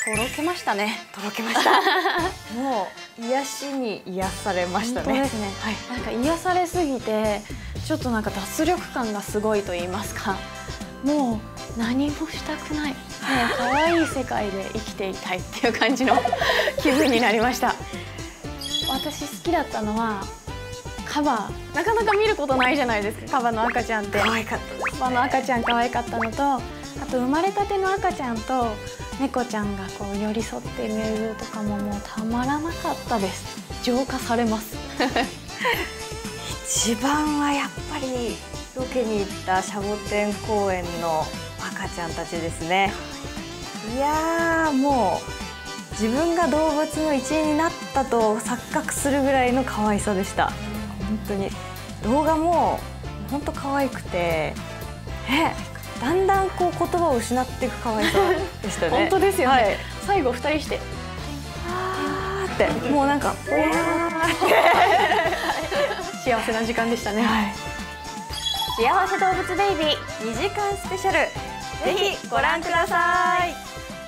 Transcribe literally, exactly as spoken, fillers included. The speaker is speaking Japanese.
とろけましたね。 とろけました。もう癒しに癒されましたね。 本当ですね。はい、なんか癒されすぎてちょっとなんか脱力感がすごいと言いますか、もう何もしたくない、もう可愛い世界で生きていたいっていう感じの気分になりました。私好きだったのはカバ、なかなか見ることないじゃないですか、カバの赤ちゃんって。 可愛かったですね。 カバの赤ちゃん可愛かったのと、あと生まれたての赤ちゃんと猫ちゃんがこう寄り添って見えるとかももうたまらなかったです。浄化されます一番はやっぱりロケに行ったシャボテン公園の赤ちゃんたちですね。いやー、もう自分が動物の一員になったと錯覚するぐらいの可愛さでした。本当に動画も本当可愛くて、えだんだんこう言葉を失っていく可愛さでしたね。 本当ですよね。はい、最後二人してあーってもうなんかおやーって幸せな時間でしたね。 はい、幸せ動物ベイビーにじかんスペシャル、ぜひご覧ください。